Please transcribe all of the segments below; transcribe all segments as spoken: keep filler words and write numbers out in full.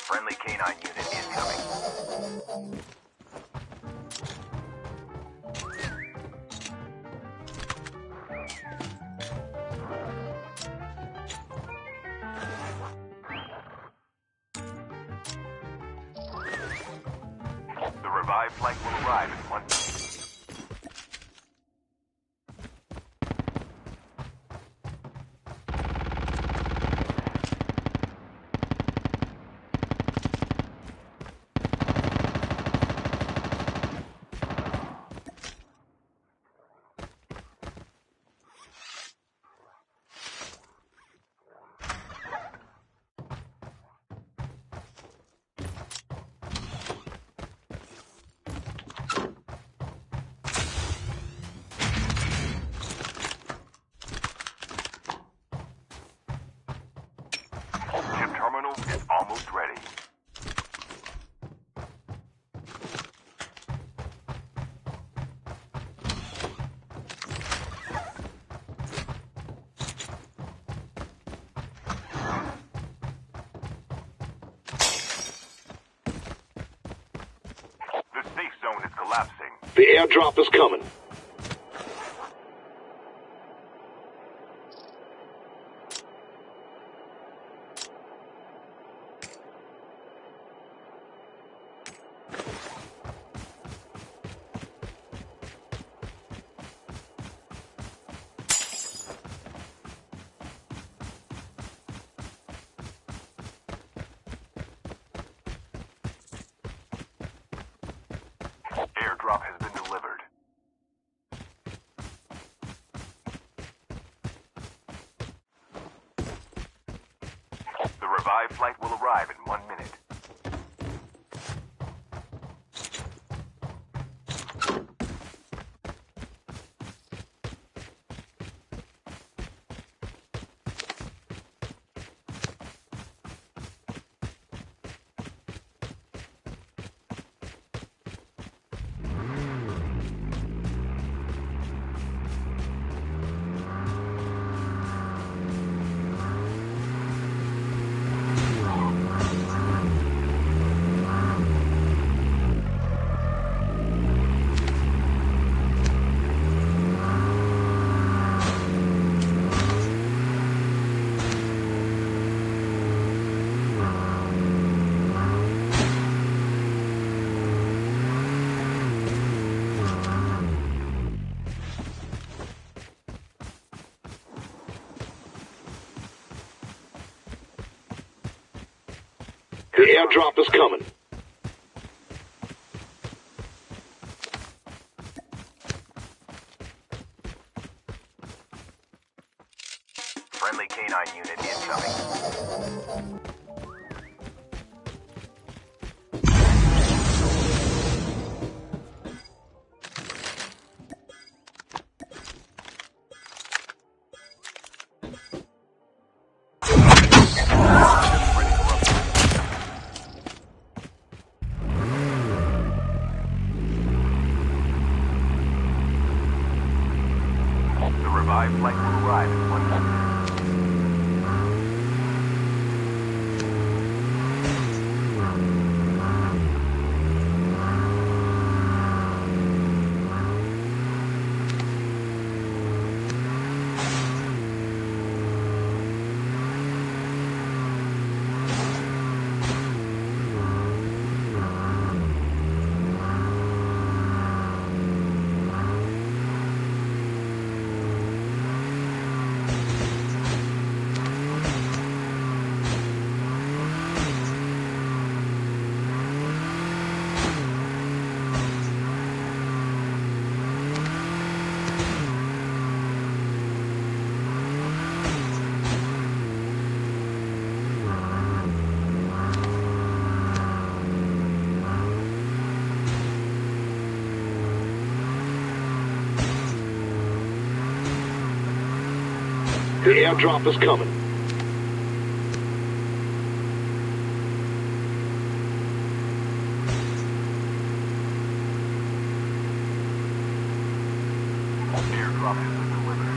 Friendly canine unit incoming. The revived flight will arrive in one minute. Terminal is almost ready. The safe zone is collapsing. The airdrop is coming. Airdrop has been delivered. The revived flight will arrive in one minute. The airdrop is coming. Friendly canine unit incoming. The revived flight will arrive in one minute. The airdrop is coming. Airdrop has been delivered.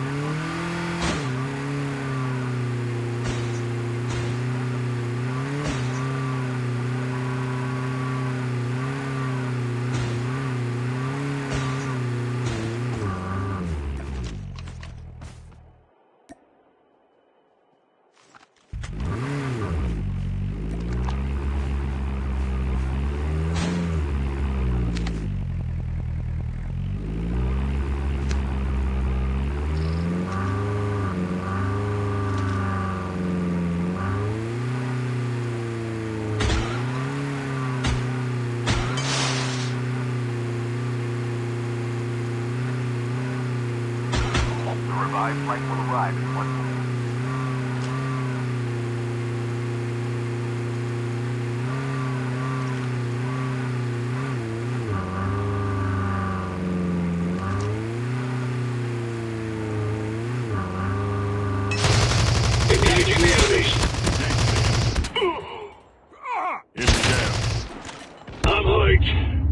revived flight will arrive in one minute. Engaging the enemies. Enemy down. I'm hurt.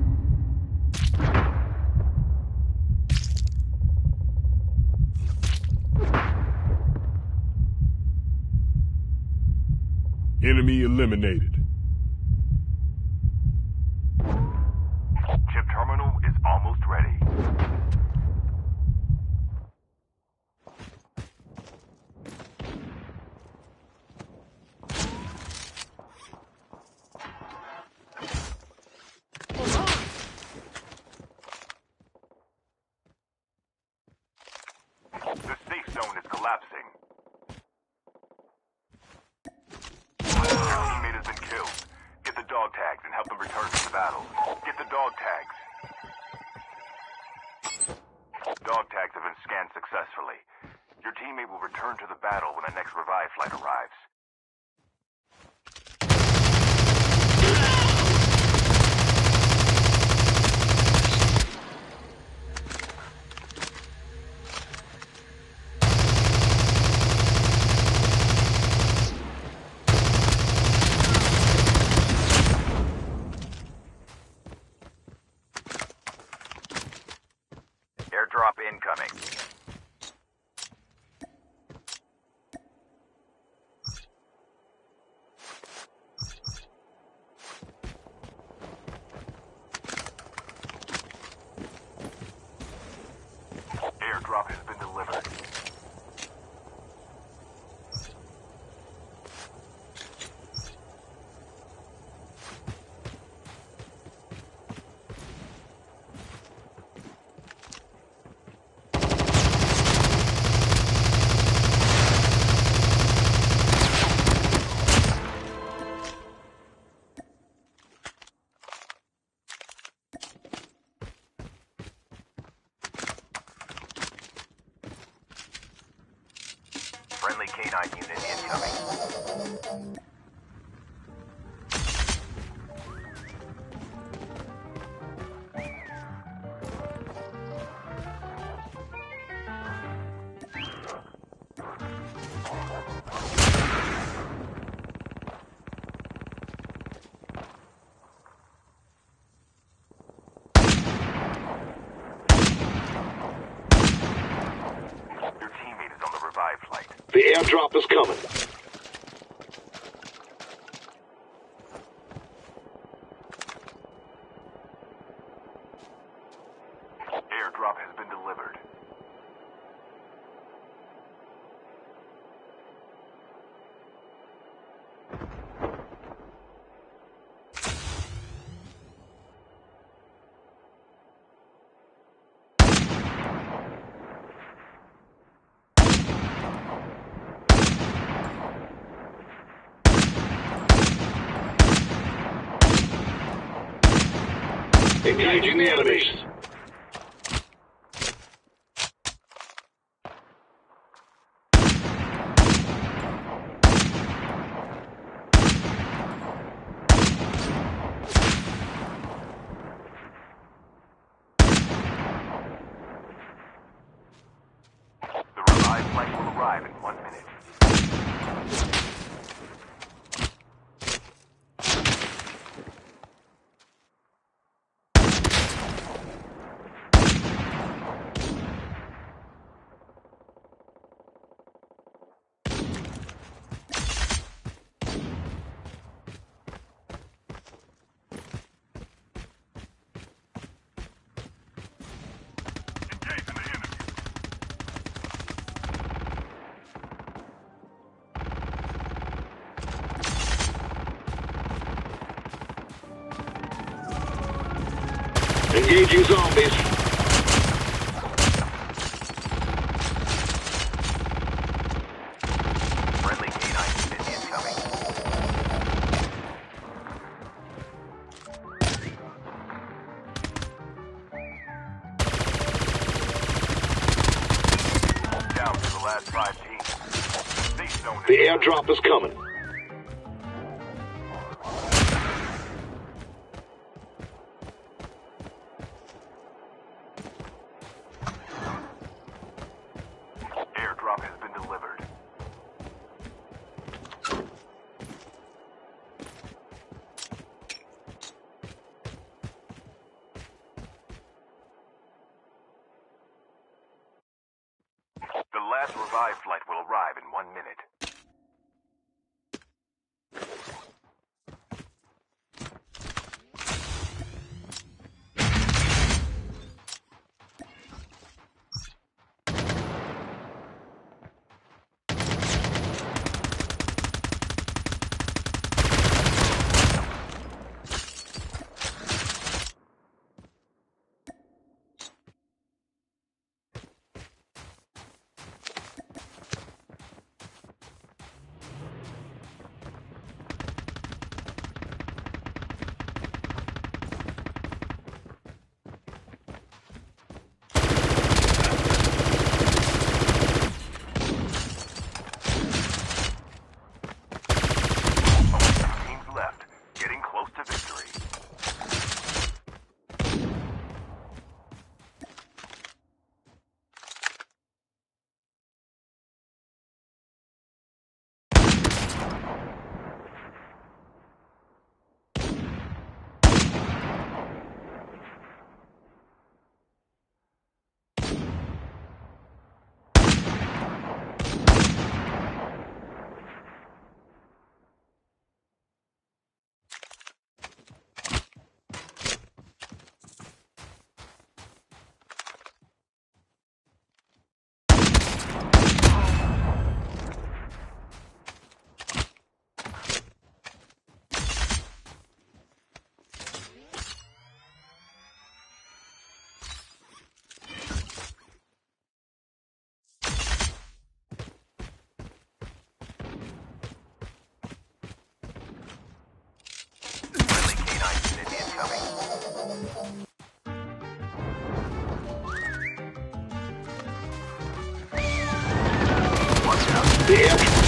Enemy eliminated. Chip terminal is almost ready. The safe zone is collapsing. Your teammate has been killed. Get the dog tags and help them return to the battle. Get the dog tags. Dog tags have been scanned successfully. Your teammate will return to the battle when the next revive flight arrives. Airdrop incoming. Airdrop has been delivered. Friendly K nine unit incoming. Your teammate is on the revive flight. The airdrop is coming. Airdrop has been delivered. Engaging the enemies. The revive flight will arrive in one minute. Engaging the enemy. Engaging zombies. Friendly K nine unit incoming. Down to the The airdrop is coming. Airdrop has been delivered. The last revive flight will arrive in one minute. The airdrop